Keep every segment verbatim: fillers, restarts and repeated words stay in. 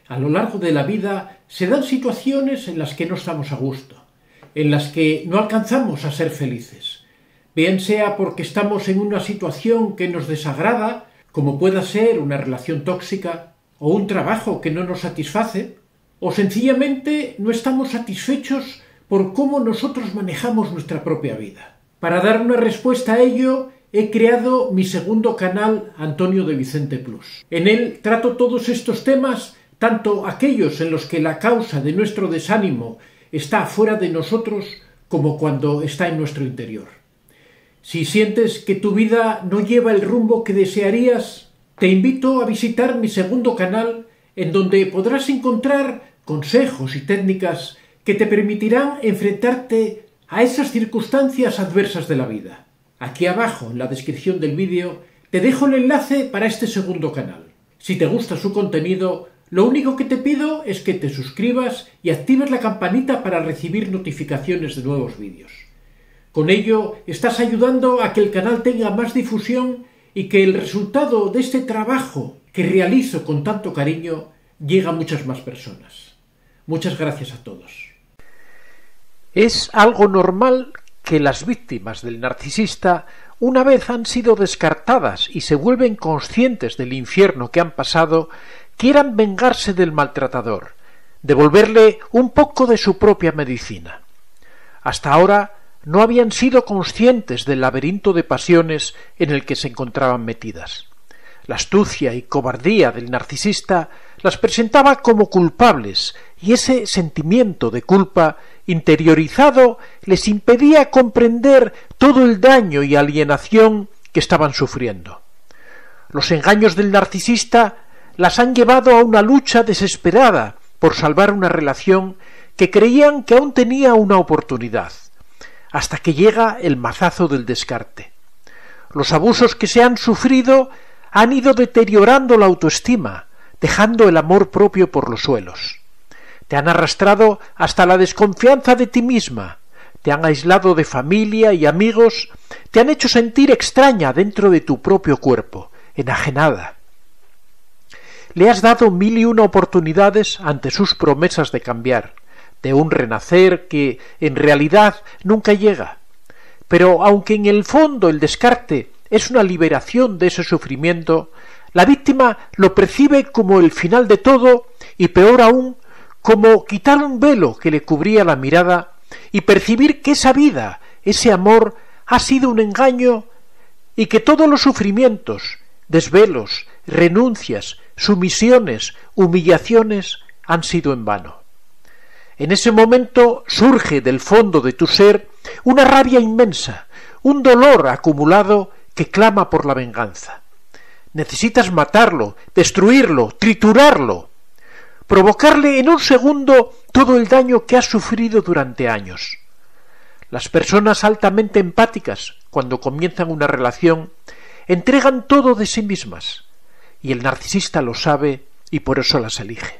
A lo largo de la vida se dan situaciones en las que no estamos a gusto, en las que no alcanzamos a ser felices, bien sea porque estamos en una situación que nos desagrada, como pueda ser una relación tóxica o un trabajo que no nos satisface, o sencillamente no estamos satisfechos por cómo nosotros manejamos nuestra propia vida. Para dar una respuesta a ello, he creado mi segundo canal, Antonio de Vicente Plus. En él trato todos estos temas, tanto aquellos en los que la causa de nuestro desánimo está fuera de nosotros, como cuando está en nuestro interior. Si sientes que tu vida no lleva el rumbo que desearías, te invito a visitar mi segundo canal, en donde podrás encontrar consejos y técnicas que te permitirán enfrentarte a esas circunstancias adversas de la vida. Aquí abajo, en la descripción del vídeo, te dejo el enlace para este segundo canal. Si te gusta su contenido, lo único que te pido es que te suscribas y actives la campanita para recibir notificaciones de nuevos vídeos. Con ello, estás ayudando a que el canal tenga más difusión y que el resultado de este trabajo que realizo con tanto cariño llegue a muchas más personas. Muchas gracias a todos. Es algo normal que las víctimas del narcisista, una vez han sido descartadas y se vuelven conscientes del infierno que han pasado, quieran vengarse del maltratador, devolverle un poco de su propia medicina. Hasta ahora no habían sido conscientes del laberinto de pasiones en el que se encontraban metidas. La astucia y cobardía del narcisista las presentaba como culpables, y ese sentimiento de culpa interiorizado les impedía comprender todo el daño y alienación que estaban sufriendo. Los engaños del narcisista las han llevado a una lucha desesperada por salvar una relación que creían que aún tenía una oportunidad, hasta que llega el mazazo del descarte. Los abusos que se han sufrido han ido deteriorando la autoestima, dejando el amor propio por los suelos. Te han arrastrado hasta la desconfianza de ti misma, te han aislado de familia y amigos, te han hecho sentir extraña dentro de tu propio cuerpo, enajenada. Le has dado mil y una oportunidades ante sus promesas de cambiar, de un renacer que en realidad nunca llega. Pero aunque en el fondo el descarte es una liberación de ese sufrimiento, la víctima lo percibe como el final de todo y, peor aún, como quitar un velo que le cubría la mirada y percibir que esa vida, ese amor, ha sido un engaño y que todos los sufrimientos, desvelos, renuncias, sumisiones, humillaciones han sido en vano. En ese momento surge del fondo de tu ser una rabia inmensa, un dolor acumulado que clama por la venganza. Necesitas matarlo, destruirlo, triturarlo, provocarle en un segundo todo el daño que has sufrido durante años. Las personas altamente empáticas, cuando comienzan una relación, entregan todo de sí mismas, y el narcisista lo sabe y por eso las elige.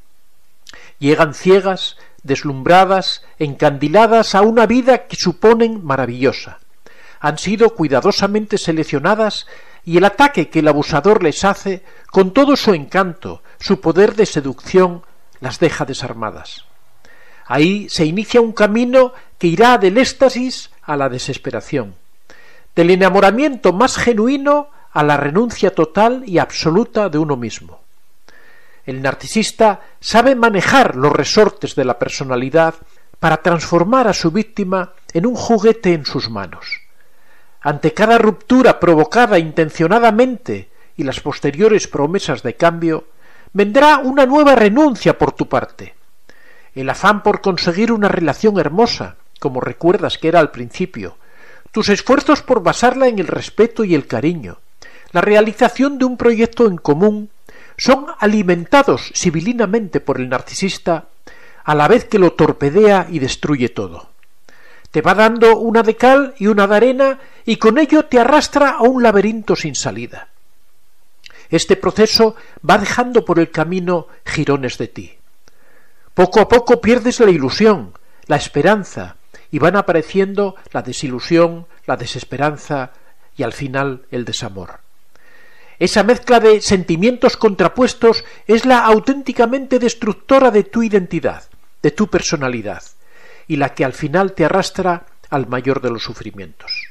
Llegan ciegas, deslumbradas, encandiladas a una vida que suponen maravillosa. Han sido cuidadosamente seleccionadas y el ataque que el abusador les hace, con todo su encanto, su poder de seducción, las deja desarmadas. Ahí se inicia un camino que irá del éxtasis a la desesperación, del enamoramiento más genuino a la renuncia total y absoluta de uno mismo. El narcisista sabe manejar los resortes de la personalidad para transformar a su víctima en un juguete en sus manos. Ante cada ruptura provocada intencionadamente y las posteriores promesas de cambio, vendrá una nueva renuncia por tu parte. El afán por conseguir una relación hermosa, como recuerdas que era al principio, tus esfuerzos por basarla en el respeto y el cariño, la realización de un proyecto en común, son alimentados sibilinamente por el narcisista, a la vez que lo torpedea y destruye todo. Te va dando una de cal y una de arena y con ello te arrastra a un laberinto sin salida. Este proceso va dejando por el camino jirones de ti. Poco a poco pierdes la ilusión, la esperanza, y van apareciendo la desilusión, la desesperanza y al final el desamor. Esa mezcla de sentimientos contrapuestos es la auténticamente destructora de tu identidad, de tu personalidad, y la que al final te arrastra al mayor de los sufrimientos.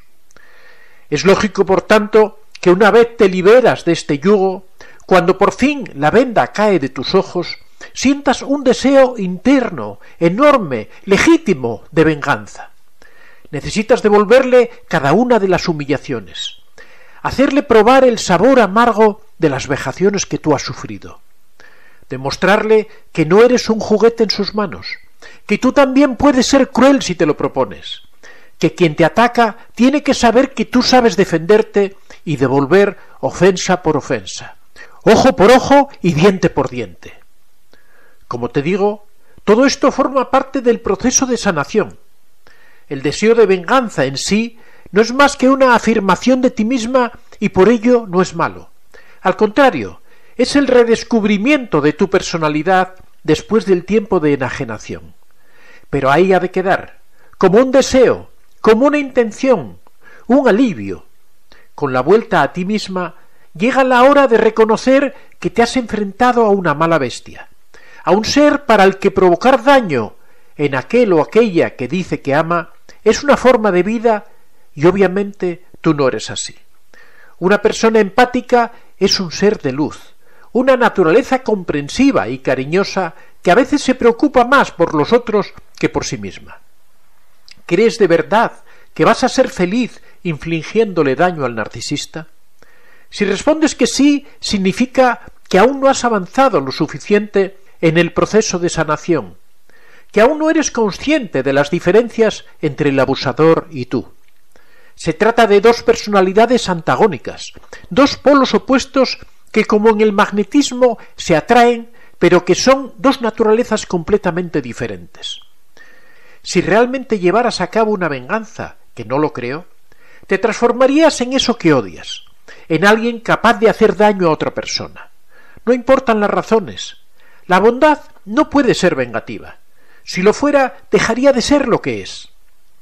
Es lógico, por tanto, que una vez te liberas de este yugo, cuando por fin la venda cae de tus ojos, sientas un deseo interno, enorme, legítimo de venganza. Necesitas devolverle cada una de las humillaciones, hacerle probar el sabor amargo de las vejaciones que tú has sufrido, demostrarle que no eres un juguete en sus manos, que tú también puedes ser cruel si te lo propones, que quien te ataca tiene que saber que tú sabes defenderte y devolver ofensa por ofensa, ojo por ojo y diente por diente. Como te digo, todo esto forma parte del proceso de sanación. El deseo de venganza en sí no es más que una afirmación de ti misma y por ello no es malo. Al contrario, es el redescubrimiento de tu personalidad después del tiempo de enajenación. Pero ahí ha de quedar, como un deseo, como una intención, un alivio. Con la vuelta a ti misma llega la hora de reconocer que te has enfrentado a una mala bestia, a un ser para el que provocar daño en aquel o aquella que dice que ama es una forma de vida y obviamente tú no eres así. Una persona empática es un ser de luz, una naturaleza comprensiva y cariñosa que a veces se preocupa más por los otros que por sí misma. ¿Crees de verdad que vas a ser feliz infligiéndole daño al narcisista? Si respondes que sí, significa que aún no has avanzado lo suficiente en el proceso de sanación, que aún no eres consciente de las diferencias entre el abusador y tú. Se trata de dos personalidades antagónicas, dos polos opuestos que como en el magnetismo se atraen, pero que son dos naturalezas completamente diferentes. Si realmente llevaras a cabo una venganza, que no lo creo, te transformarías en eso que odias, en alguien capaz de hacer daño a otra persona. No importan las razones. La bondad no puede ser vengativa. Si lo fuera, dejaría de ser lo que es.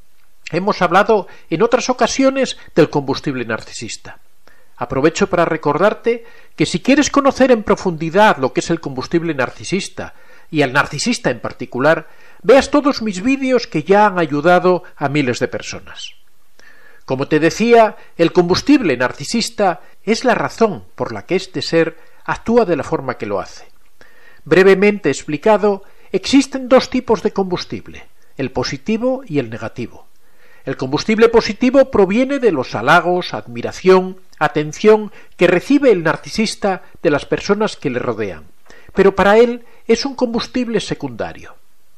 Hemos hablado en otras ocasiones del combustible narcisista. Aprovecho para recordarte que si quieres conocer en profundidad lo que es el combustible narcisista, y al narcisista en particular, veas todos mis vídeos que ya han ayudado a miles de personas. Como te decía, el combustible narcisista es la razón por la que este ser actúa de la forma que lo hace. Brevemente explicado, existen dos tipos de combustible, el positivo y el negativo. El combustible positivo proviene de los halagos, admiración, atención que recibe el narcisista de las personas que le rodean, pero para él es un combustible secundario.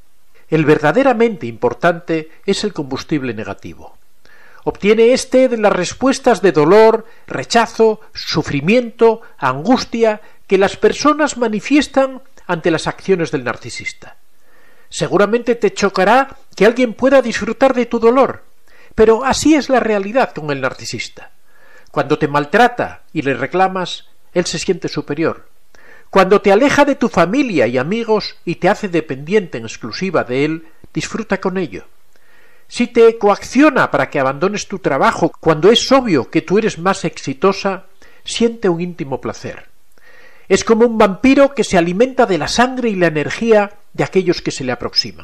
El verdaderamente importante es el combustible negativo. Obtiene éste de las respuestas de dolor, rechazo, sufrimiento, angustia que las personas manifiestan ante las acciones del narcisista. Seguramente te chocará que alguien pueda disfrutar de tu dolor, pero así es la realidad con el narcisista. Cuando te maltrata y le reclamas, él se siente superior. Cuando te aleja de tu familia y amigos y te hace dependiente en exclusiva de él, disfruta con ello. Si te coacciona para que abandones tu trabajo cuando es obvio que tú eres más exitosa, siente un íntimo placer. Es como un vampiro que se alimenta de la sangre y la energía de aquellos que se le aproximan.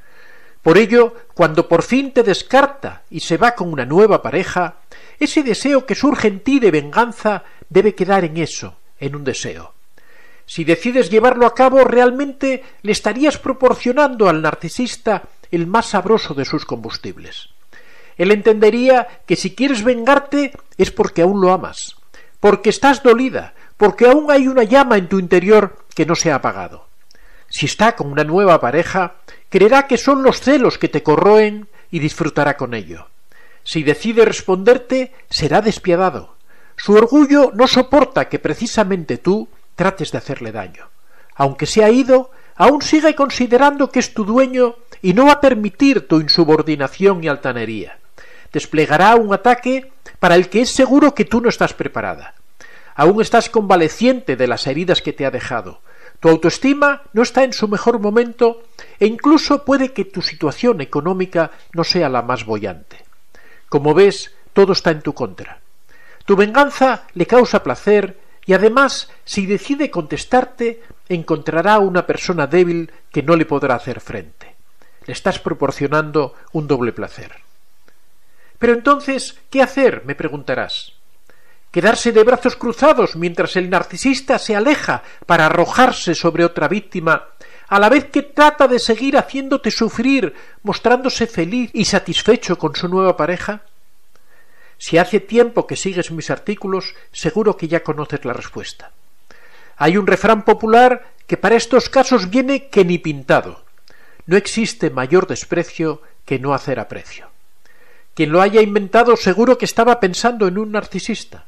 Por ello, cuando por fin te descarta y se va con una nueva pareja, ese deseo que surge en ti de venganza debe quedar en eso, en un deseo. Si decides llevarlo a cabo, realmente le estarías proporcionando al narcisista el más sabroso de sus combustibles. Él entendería que si quieres vengarte es porque aún lo amas, porque estás dolida, porque aún hay una llama en tu interior que no se ha apagado. Si está con una nueva pareja, creerá que son los celos que te corroen y disfrutará con ello. Si decide responderte, será despiadado. Su orgullo no soporta que precisamente tú trates de hacerle daño. Aunque se ha ido, aún sigue considerando que es tu dueño y no va a permitir tu insubordinación y altanería. Desplegará un ataque para el que es seguro que tú no estás preparada. Aún estás convaleciente de las heridas que te ha dejado. Tu autoestima no está en su mejor momento e incluso puede que tu situación económica no sea la más boyante. Como ves, todo está en tu contra. Tu venganza le causa placer y además, si decide contestarte, encontrará una persona débil que no le podrá hacer frente. Le estás proporcionando un doble placer. Pero entonces, ¿qué hacer?, me preguntarás. ¿Quedarse de brazos cruzados mientras el narcisista se aleja para arrojarse sobre otra víctima, a la vez que trata de seguir haciéndote sufrir, mostrándose feliz y satisfecho con su nueva pareja? Si hace tiempo que sigues mis artículos, seguro que ya conoces la respuesta. Hay un refrán popular que para estos casos viene que ni pintado. No existe mayor desprecio que no hacer aprecio. Quien lo haya inventado seguro que estaba pensando en un narcisista.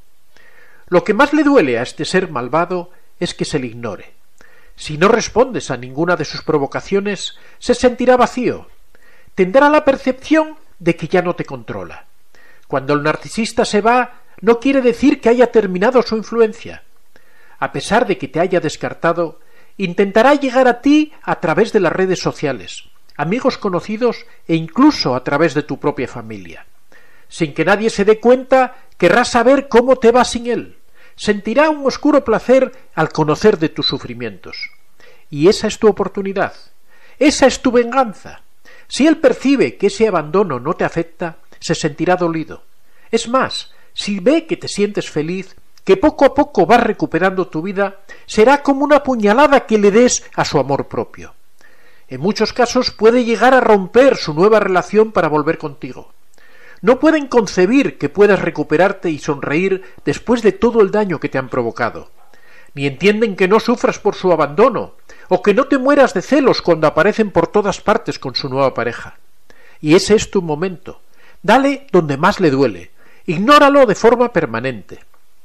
Lo que más le duele a este ser malvado es que se le ignore. Si no respondes a ninguna de sus provocaciones, se sentirá vacío. Tendrá la percepción de que ya no te controla. Cuando el narcisista se va, no quiere decir que haya terminado su influencia. A pesar de que te haya descartado, intentará llegar a ti a través de las redes sociales, amigos conocidos e incluso a través de tu propia familia. Sin que nadie se dé cuenta, querrá saber cómo te va sin él. Sentirá un oscuro placer al conocer de tus sufrimientos. Y esa es tu oportunidad. Esa es tu venganza. Si él percibe que ese abandono no te afecta, se sentirá dolido. Es más, si ve que te sientes feliz, que poco a poco vas recuperando tu vida, será como una puñalada que le des a su amor propio. En muchos casos puede llegar a romper su nueva relación para volver contigo. No pueden concebir que puedas recuperarte y sonreír después de todo el daño que te han provocado. Ni entienden que no sufras por su abandono, o que no te mueras de celos cuando aparecen por todas partes con su nueva pareja. Y ese es tu momento. Dale donde más le duele. Ignóralo de forma permanente.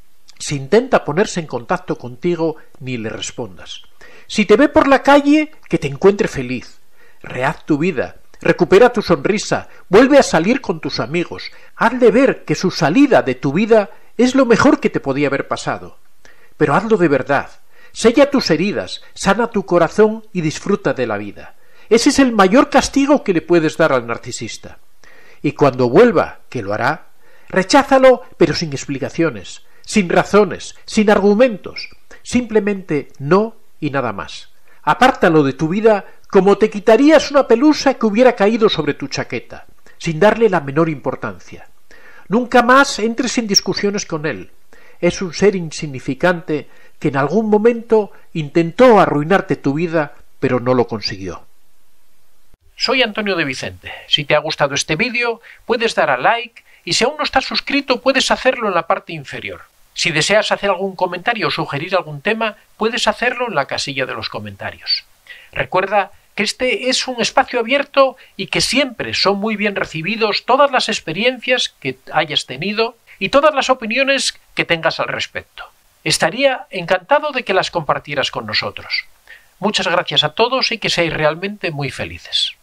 Si intenta ponerse en contacto contigo, ni le respondas. Si te ve por la calle, que te encuentre feliz. Rehaz tu vida. Recupera tu sonrisa, vuelve a salir con tus amigos, hazle ver que su salida de tu vida es lo mejor que te podía haber pasado. Pero hazlo de verdad, sella tus heridas, sana tu corazón y disfruta de la vida. Ese es el mayor castigo que le puedes dar al narcisista. Y cuando vuelva, que lo hará, recházalo pero sin explicaciones, sin razones, sin argumentos, simplemente no y nada más. Apártalo de tu vida como te quitarías una pelusa que hubiera caído sobre tu chaqueta, sin darle la menor importancia. Nunca más entres en discusiones con él. Es un ser insignificante que en algún momento intentó arruinarte tu vida, pero no lo consiguió. Soy Antonio de Vicente. Si te ha gustado este vídeo, puedes dar a like y si aún no estás suscrito, puedes hacerlo en la parte inferior. Si deseas hacer algún comentario o sugerir algún tema, puedes hacerlo en la casilla de los comentarios. Recuerda que este es un espacio abierto y que siempre son muy bien recibidos todas las experiencias que hayas tenido y todas las opiniones que tengas al respecto. Estaría encantado de que las compartieras con nosotros. Muchas gracias a todos y que seáis realmente muy felices.